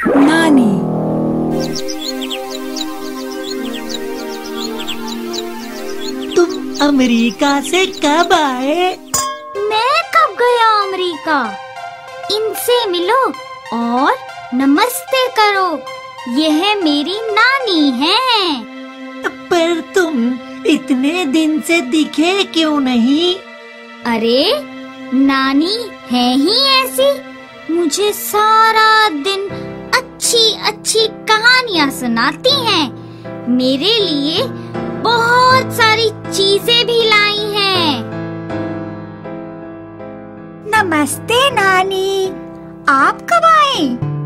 नानी। तुम अमेरिका से कब आए? मैं कब गया अमेरिका? इनसे मिलो और नमस्ते करो। यह मेरी नानी है। पर तुम इतने दिन से दिखे क्यों नहीं? अरे नानी है ही ऐसी, मुझे सारा दिन अच्छी अच्छी कहानियाँ सुनाती हैं। मेरे लिए बहुत सारी चीजें भी लाई हैं। नमस्ते नानी, आप कब आए?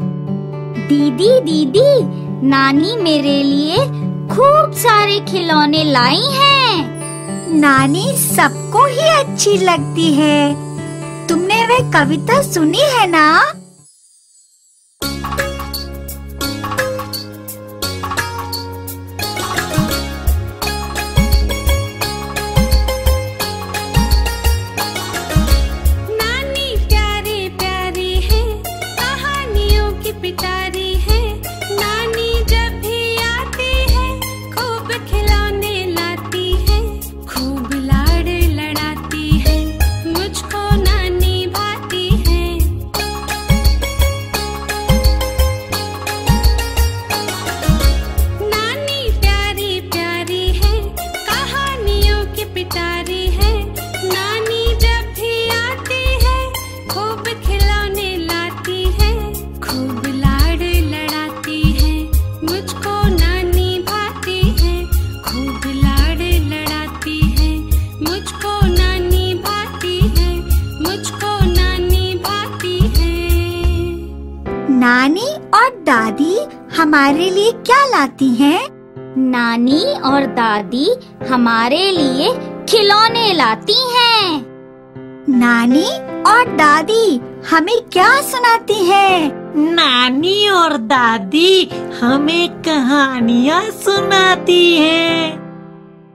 दीदी, नानी मेरे लिए खूब सारे खिलौने लाई हैं। नानी सबको ही अच्छी लगती है। तुमने वह कविता सुनी है ना? नानी प्यारे प्यारे है, कहानियों की पिटारी है। नानी जब भी आती है, खूब खिलौने लाती है, खूब लाड़ लड़ाती है, मुझको नानी भाती है। नानी प्यारी प्यारी है, कहानियों की पिटारी है। नानी जब भी आती है, खूब खिलौने लाती है, खूब लाड़ लड़ाती है, मुझको नानी भाती है, खूब लाड़ लड़ाती है, मुझको नानी भाती है, मुझको नानी भाती है। नानी और दादी हमारे लिए क्या लाती हैं? नानी और दादी हमारे लिए खिलौने लाती हैं। नानी और दादी हमें क्या सुनाती हैं? नानी और दादी हमें कहानियाँ सुनाती हैं।